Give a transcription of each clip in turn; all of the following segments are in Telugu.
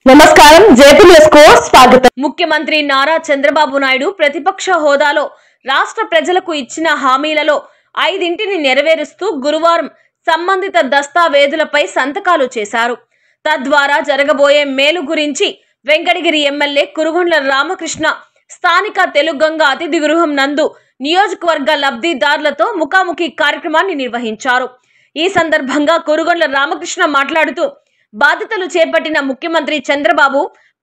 నమస్కారం జేపీ న్యూస్ కు స్వాగతం. ముఖ్యమంత్రి నారా చంద్రబాబు నాయుడు ప్రతిపక్ష హోదాలో రాష్ట్ర ప్రజలకు ఇచ్చిన హామీలలో 5ని నెరవేరుస్తూ గురువారం సంబంధిత దస్తావేజులపై సంతకాలు చేశారు. తద్వారా జరగబోయే మేలు గురించి వెంకటగిరి ఎమ్మెల్యే కురుగొండ్ల రామకృష్ణ స్థానిక తెలుగంగ అతిథి గృహం నందు నియోజకవర్గ లబ్ధిదారులతో ముఖాముఖి కార్యక్రమాన్ని నిర్వహించారు. ఈ సందర్భంగా కురుగొండ్ల రామకృష్ణ మాట్లాడుతూ బాధ్యతలు చేపట్టిన ముఖ్యమంత్రి చంద్రబాబు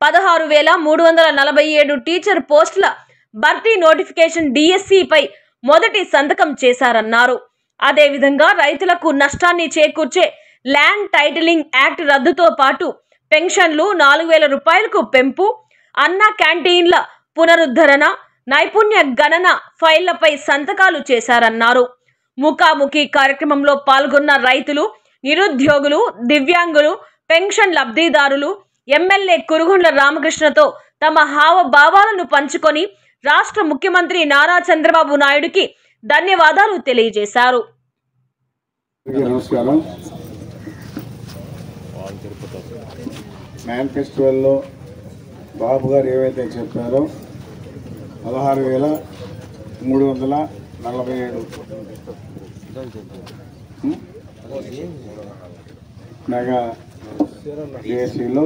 16,347 టీచర్ పోస్టుల భర్తీ నోటిఫికేషన్ డిఎస్సి పై మొదటి సంతకం చేశారన్నారు. అదేవిధంగా రైతులకు నష్టాన్ని చేకూర్చే ల్యాండ్ టైటిలింగ్ యాక్ట్ రద్దుతో పాటు పెన్షన్లు 4,000 రూపాయలకు పెంపు, అన్న క్యాంటీన్ల పునరుద్ధరణ, నైపుణ్య గణన ఫైళ్లపై సంతకాలు చేశారన్నారు. ముఖాముఖి కార్యక్రమంలో పాల్గొన్న రైతులు, నిరుద్యోగులు, దివ్యాంగులు, పెన్షన్ లబ్ధిదారులు ఎమ్మెల్యే కురుగొండ్ల రామకృష్ణతో తమ హావభావాలను పంచుకొని రాష్ట్ర ముఖ్యమంత్రి నారా చంద్రబాబు నాయుడుకి ధన్యవాదాలు తెలియజేశారు. నమస్కారం. మేనిఫెస్టోలో బాబు గారు ఏవైతే చెప్పారో 16,347 మెగా డిఎస్సిలో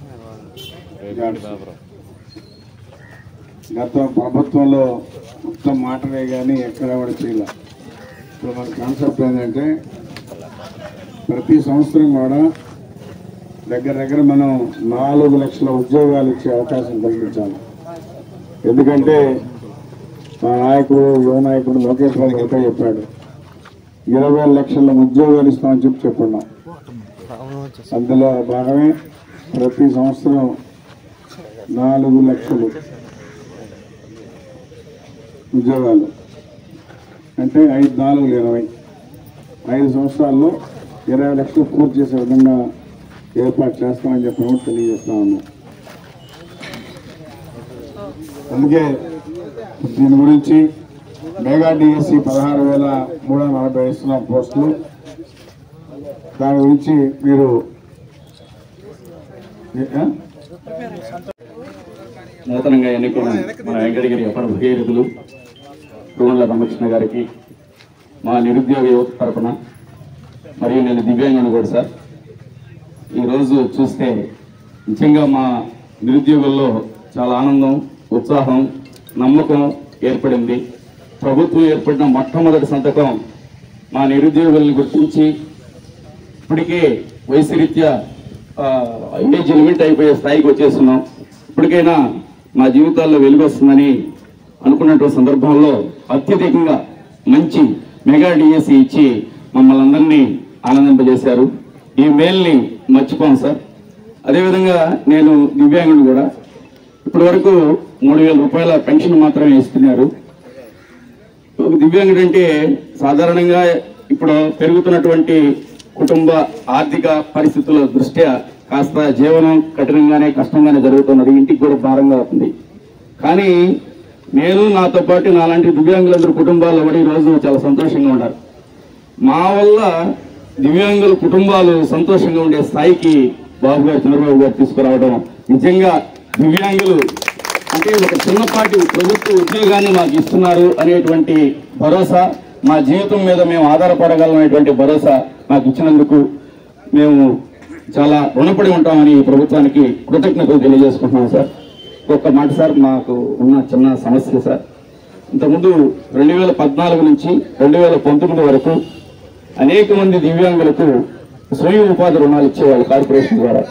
గత ప్రభుత్వంలో మొత్తం మాటలే కానీ ఎక్కడ కూడా చేయాల. ఇప్పుడు మన కాన్సెప్ట్ ఏంటంటే ప్రతి సంవత్సరం కూడా దగ్గర మనం 4 లక్షల ఉద్యోగాలు ఇచ్చే అవకాశం కల్పించాలి. ఎందుకంటే మా నాయకుడు, యువ నాయకుడు లోకేష్ బాబు అయితే చెప్పాడు 20 లక్షల ఉద్యోగాలు ఇస్తామని చెప్పుకున్నాం. అందులో భాగమే ప్రతి సంవత్సరం 4 లక్షలు ఉద్యోగాలు అంటే 5,4,20 5 సంవత్సరాల్లో 20 లక్షలు పూర్తి చేసే విధంగా ఏర్పాటు చేస్తామని చెప్పి తెలియజేస్తా ఉన్నాం. అందుకే దీని గురించి మెగా డిఎస్సి 16,340 ఇస్తున్న పోస్టులు, దాని గురించి మీరు నూతనంగా ఎన్నికైన మన వెంకటగిరి అప్పటి భగీరథులు కురుగొండ్ల రామకృష్ణ గారికి మా నిరుద్యోగ యువత తరఫున, మరియు నేను దివ్యాంగుని కూడా సార్, ఈరోజు చూస్తే నిజంగా మా నిరుద్యోగుల్లో చాలా ఆనందం, ఉత్సాహం, నమ్మకం ఏర్పడింది. ప్రభుత్వం ఏర్పడిన మొట్టమొదటి సంతకం మా నిరుద్యోగుల్ని గుర్తించి ఇప్పటికే వయసు రీత్యా ఏజ్ లిమిట్ అయిపోయే స్థాయికి వచ్చేస్తున్నాం. ఇప్పటికైనా మా జీవితాల్లో వెలుగు వస్తుందని అనుకున్నటువంటి సందర్భంలో అత్యధికంగా మంచి మెగా డిఎస్సి ఇచ్చి మమ్మల్ని అందరినీ ఆనందింపజేశారు. ఈ మేల్ని మర్చిపోం సార్. అదేవిధంగా నేను దివ్యాంగుని కూడా ఇప్పటి వరకు 3,000 రూపాయల పెన్షన్ మాత్రమే ఇస్తున్నారు. ఒక దివ్యాంగుడు అంటే సాధారణంగా ఇప్పుడు పెరుగుతున్నటువంటి కుటుంబ ఆర్థిక పరిస్థితుల దృష్ట్యా కాస్త జీవనం కఠినంగానే కష్టంగానే జరుగుతున్నది, ఇంటికి కూడా భారంగా అవుతుంది. కానీ నేను, నాతో పాటు నాలాంటి దివ్యాంగులందరూ కుటుంబాల్లో కూడా ఈరోజు చాలా సంతోషంగా ఉన్నారు. మా వల్ల దివ్యాంగుల కుటుంబాలు సంతోషంగా ఉండే స్థాయికి బాబు గారు, చంద్రబాబు గారు తీసుకురావడం నిజంగా దివ్యాంగులు అంటే ఒక చిన్నపాటి ప్రభుత్వ ఉద్యోగాన్ని మాకు ఇస్తున్నారు అనేటువంటి భరోసా, మా జీవితం మీద మేము ఆధారపడగలనేటువంటి భరోసా మాకు ఇచ్చినందుకు మేము చాలా రుణపడి ఉంటామని ఈ ప్రభుత్వానికి కృతజ్ఞతలు తెలియజేసుకుంటున్నాం సార్. ఒక్క మాట సార్, మాకు ఉన్న చిన్న సమస్య సార్. ఇంతకుముందు 2014 నుంచి 2019 వరకు అనేక మంది దివ్యాంగులకు స్వయం ఉపాధి రుణాలు ఇచ్చేవాళ్ళు కార్పొరేషన్ ద్వారా.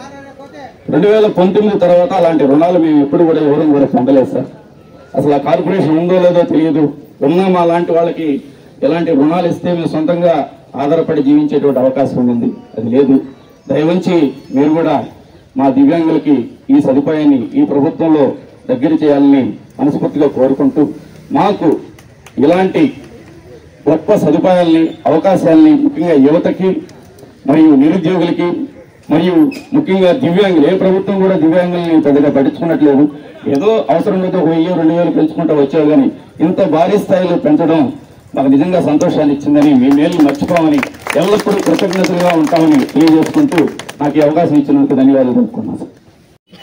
2019 తర్వాత అలాంటి రుణాలు మేము ఎప్పుడు కూడా ఎవరూ కూడా పొందలేదు సార్. అసలు ఆ కార్పొరేషన్ ఉందో లేదో తెలియదు. ఉన్నా మా లాంటి వాళ్ళకి ఎలాంటి రుణాలు ఇస్తే మేము సొంతంగా ఆధారపడి జీవించేటువంటి అవకాశం ఉంది, అది లేదు. దయవంచి మీరు కూడా మా దివ్యాంగులకి ఈ సదుపాయాన్ని ఈ ప్రభుత్వంలో దగ్గర చేయాలని మనస్ఫూర్తిగా కోరుకుంటూ, మాకు ఇలాంటి గొప్ప సదుపాయాల్ని, అవకాశాలని ముఖ్యంగా యువతకి మరియు నిరుద్యోగులకి మరియు ముఖ్యంగా దివ్యాంగులు, ఏ ప్రభుత్వం కూడా దివ్యాంగుల్ని పెద్దగా పట్టించుకున్నట్లేదు. ఏదో అవసరం లేదో 1,000-2,000 పెంచుకుంటూ వచ్చావు, కానీ ఇంత భారీ స్థాయిలో పెంచడం మాకు నిజంగా సంతోషాన్ని ఇచ్చిందని, మీ మేలు మర్చిపోమని, ఎల్లప్పుడూ కృతజ్ఞతలుగా ఉంటామని తెలియజేసుకుంటూ నాకు ఈ అవకాశం ఇచ్చినందుకు ధన్యవాదాలు తెలుపుకున్నాను.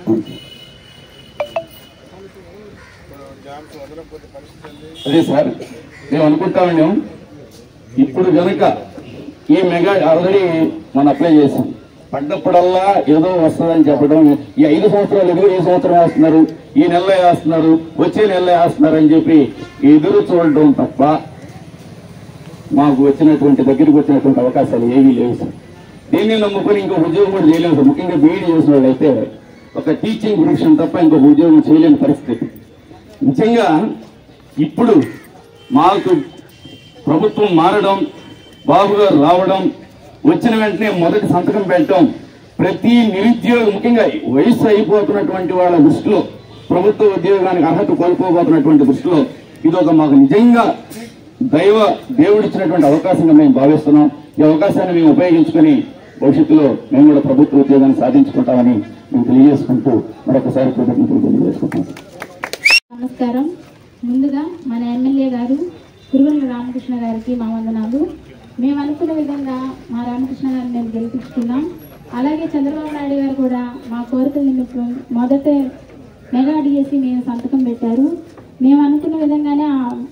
అదే సార్ మేము అనుకుంటాము, ఇప్పుడు కనుక ఈ మెగా ఆల్రెడీ మనం అప్లై చేసాం, పడ్డప్పుడల్లా ఏదో వస్తుందని చెప్పడం, ఈ 5 సంవత్సరాలు ఎదురు ఏ సంవత్సరం వేస్తున్నారు, ఈ నెలలో వేస్తున్నారు, వచ్చే నెలలో వేస్తున్నారు అని చెప్పి ఎదురు చూడడం తప్ప మాకు దగ్గరికి వచ్చినటువంటి అవకాశాలు ఏమీ లేవు సార్. దీన్ని నమ్ముకొని ఇంకో ఉద్యోగం కూడా చేయలేము సార్. ముఖ్యంగా బీఈడీ చేసిన వాళ్ళు అయితే ఒక టీచింగ్ ప్రొఫెషన్ తప్ప ఇంకో ఉద్యోగం చేయలేని పరిస్థితి. నిజంగా ఇప్పుడు మాకు ప్రభుత్వం మారడం, బాబు గారు రావడం, వచ్చిన వెంటనే మొదటి సంతకం పెట్టడం, ప్రతి నిరుద్యోగం ముఖ్యంగా వయసు అయిపోతున్నటువంటి వాళ్ళ దృష్టిలో, ప్రభుత్వ ఉద్యోగానికి అర్హత కోల్పోబోతున్నటువంటి దృష్టిలో ఇది ఒక మాకు నిజంగా దేవుడిచ్చినటువంటి అవకాశంగా మేము భావిస్తున్నాం. ఈ అవకాశాన్ని మేము ఉపయోగించుకొని భవిష్యత్తులో మేము కూడా ప్రభుత్వ ఉద్యోగాన్ని సాధించుకుంటామని మేము తెలియజేసుకుంటూ మరొకసారి కృతజ్ఞతలు తెలియజేసుకుంటాం. నమస్కారం. ముందుగా మన ఎమ్మెల్యే గారు కురువల రామకృష్ణ గారికి మా వందనాలు. మేము అనుకున్న విధంగా మా రామకృష్ణ గారిని మేము గెలిపించుకున్నాం. అలాగే చంద్రబాబు నాయుడు గారు కూడా మా కోరికల నిమిత్తం మొదట మెగా డిఎస్సి మేము సంతకం పెట్టారు. మేము అనుకున్న విధంగానే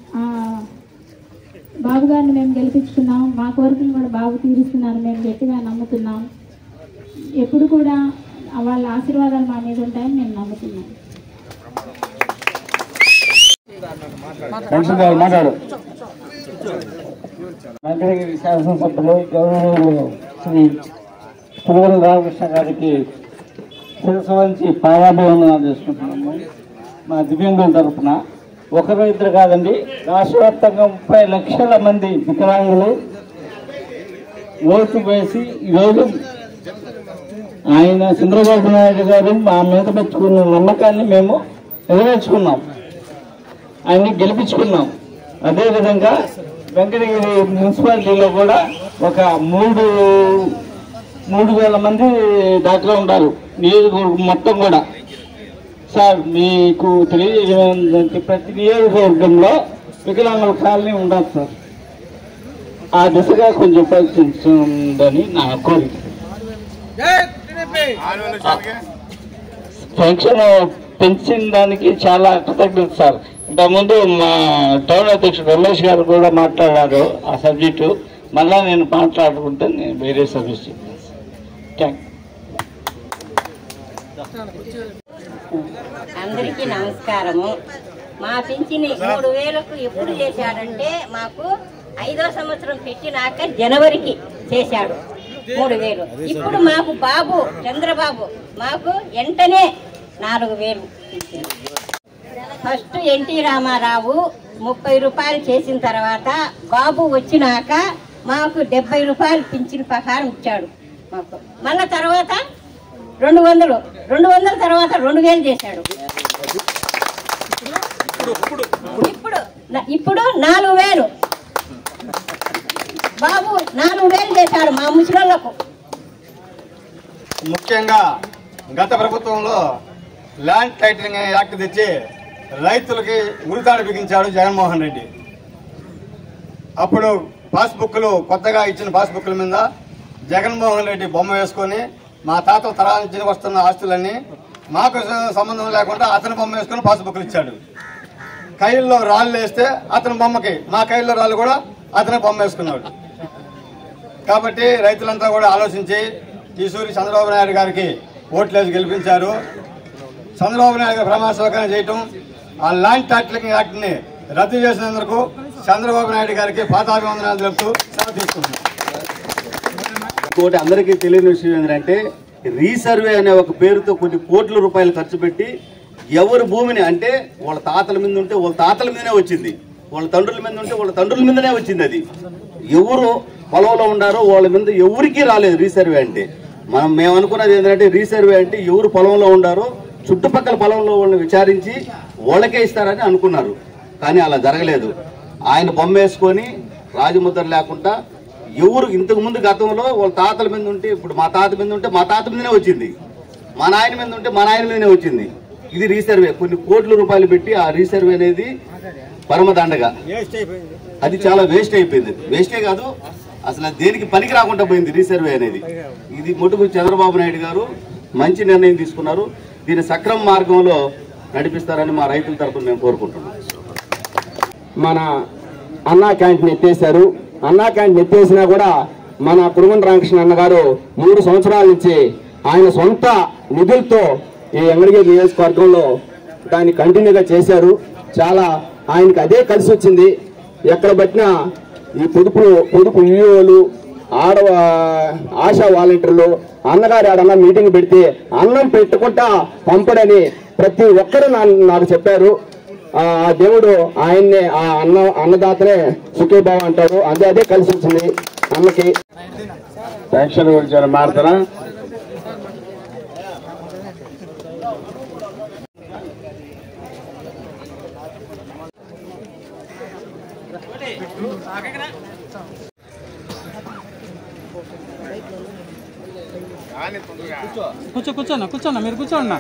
బాబు గారిని మేము గెలిపించుకున్నాం. మా కోరికలు కూడా బాబు తీరుస్తున్నారు, మేము గట్టిగా నమ్ముతున్నాం. ఎప్పుడు కూడా వాళ్ళ ఆశీర్వాదాలు మా మీద ఉంటాయని మేము నమ్ముతున్నాం. మాట్లాడు వెంకటగిరి శాసనసభ్యులు గౌరవనీయులు శ్రీ కురువల రామకృష్ణ గారికి శిరస్సు వంచి పాదాభివందనాలు చేసుకుంటున్నాము. మా దివ్యాంగుల తరఫున ఒకరు ఇద్దరు కాదండి, రాష్ట్ర వ్యాప్తంగా 30 లక్షల మంది వికలాంగులు ఓటు వేసి ఈరోజు ఆయన చంద్రబాబు నాయుడు గారు మా మీద పెట్టుకున్న నమ్మకాన్ని మేము నెరవేర్చుకున్నాం, ఆయన్ని గెలిపించుకున్నాం. అదేవిధంగా వెంకటగిరి మున్సిపాలిటీలో కూడా ఒక 3,000 మంది దాకా ఉన్నారు నియోజకవర్గం మొత్తం కూడా. సార్ మీకు తెలియజేయడానికి ప్రతి నియోజకవర్గంలో వికలాంగుల కాలనీ ఉండదు సార్. ఆ దిశగా కొంచెం ప్రయత్నించిందని నా కోరిక. పెన్షన్ పెంచిన దానికి చాలా కృతజ్ఞత సార్. ఇంతకుముందు మా టౌన్ అధ్యక్షుడు రమేష్ గారు కూడా మాట్లాడారు ఆ సబ్జెక్టు. మళ్ళా నేను మాట్లాడుకుంటే నేను వేరే సబ్జెక్ట్ థ్యాంక్ యూ. అందరికీ నమస్కారము. మా పింఛని 3,000కు ఎప్పుడు చేశాడంటే మాకు 5వ సంవత్సరం పెట్టినాక జనవరికి చేశాడు 3,000. ఇప్పుడు మాకు బాబు చంద్రబాబు మాకు వెంటనే 4,000 ఫస్ట్ ఎన్టీ రామారావు 30 రూపాయలు చేసిన తర్వాత బాబు వచ్చినాక మాకు 70 రూపాయలు పింఛన్ ప్రకారం ఇచ్చాడు మాకు. మళ్ళా తర్వాత 200 తర్వాత 2,000 చేశాడు. ఇప్పుడు 4,000 బాబు 4,000 చేశాడు మా ముసలోళ్లకు. ముఖ్యంగా గత ప్రభుత్వంలో ల్యాండ్ టైటిలింగ్ యాక్ట్ తెచ్చి రైతులకి ఉరితాడు బిగించాడు జగన్మోహన్ రెడ్డి. అప్పుడు పాస్బుక్లు కొత్తగా ఇచ్చిన పాస్బుక్ల మీద జగన్మోహన్ రెడ్డి బొమ్మ వేసుకొని మా తాత తరాల నుంచి వస్తున్న ఆస్తులన్నీ మాకు సంబంధం లేకుండా అతని బొమ్మ వేసుకుని పాస్బుక్లు ఇచ్చాడు. కైల్లో రాళ్ళు వేస్తే అతని బొమ్మకి మా కైల్లో రాళ్ళు కూడా అతని బొమ్మ వేసుకున్నాడు. కాబట్టి రైతులంతా కూడా ఆలోచించి ఈసూరి చంద్రబాబు నాయుడు గారికి ఓట్లేసి గెలిపించారు. చంద్రబాబు నాయుడు గారు ప్రమాణ స్వీకారం చేయటం, ఆ ల్యాండ్ టైటిలింగ్ యాక్ట్ ని రద్దు చేసినందుకు చంద్రబాబు నాయుడు గారికి పాదాభివందనాలు తెలుపుతూ సెలవు తీసుకుంటున్నాం. ఇంకోటి అందరికీ తెలియని విషయం ఏంటంటే రీసర్వే అనే ఒక పేరుతో కొన్ని కోట్ల రూపాయలు ఖర్చు పెట్టి ఎవరి భూమిని అంటే వాళ్ళ తాతల మీద ఉంటే వాళ్ళ తాతల మీదనే వచ్చింది, వాళ్ళ తండ్రుల మీద ఉంటే వాళ్ళ తండ్రుల మీదనే వచ్చింది. అది ఎవరు పొలంలో ఉన్నారో వాళ్ళ మీద ఎవరికీ రాలేదు రీసర్వే అంటే. మేము అనుకున్నది ఏంటంటే రీసర్వే అంటే ఎవరు పొలంలో ఉండారో చుట్టుపక్కల పొలంలో వాళ్ళని విచారించి వాళ్ళకే ఇస్తారని అనుకున్నారు. కానీ అలా జరగలేదు. ఆయన బొమ్మ వేసుకొని రాజముద్ర లేకుండా ఎవరు ఇంతకు ముందు గతంలో వాళ్ళ తాతల మీద ఉంటే ఇప్పుడు మా తాత మీద ఉంటే మా తాత మీదనే వచ్చింది, మా నాయన మీద ఉంటే మా నాయన మీదనే వచ్చింది. ఇది రీసర్వే కొన్ని కోట్ల రూపాయలు పెట్టి ఆ రీసర్వే అనేది పరమదండగా అది చాలా వేస్ట్ అయిపోయింది. వేస్టే కాదు అసలు దేనికి పనికి రాకుండా పోయింది రీసర్వే అనేది. ఇది మొట్టుకు చంద్రబాబు నాయుడు గారు మంచి నిర్ణయం తీసుకున్నారు. దీన్ని సక్రమ మార్గంలో నడిపిస్తారని మా రైతుల తరఫున మేము కోరుకుంటున్నాం. మన అన్నా క్యాంటీన్ ఎత్తేసారు. అన్నా క్యాంటీన్ ఎత్తేసినా కూడా మన కురుగొండ రామకృష్ణ అన్నగారు 3 సంవత్సరాల నుంచి ఆయన సొంత నిధులతో ఈ వెంకటగిరి నియోజకవర్గంలో దాన్ని కంటిన్యూగా చేశారు. చాలా ఆయనకి అదే కలిసి వచ్చింది. ఎక్కడ పట్టినా ఈ పొదుపు యూఓలు ఆశా వాలంటీర్లు అన్నగారు ఆడన్నా మీటింగ్ పెడితే అన్నం పెట్టుకుంటా పంపడని ప్రతి ఒక్కరు నాకు చెప్పారు. ఆ దేవుడు ఆయన్నే ఆ అన్నదాతనే సుఖీభావ అంటారు. అదే కలిసి వచ్చింది అన్నకి. పెన్షన్ గురించి మారుతారా? కూర్చోన్నా మీరు కూర్చోన్నా.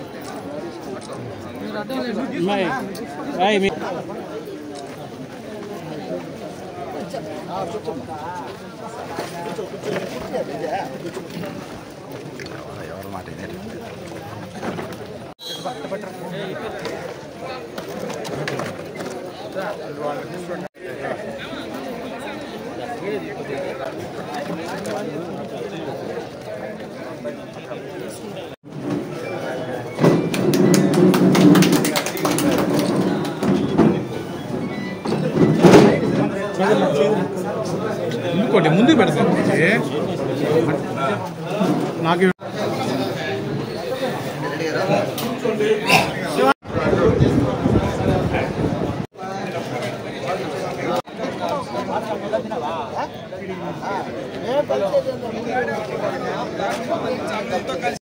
ఇంకోటి ముందు పెడతాం నాకు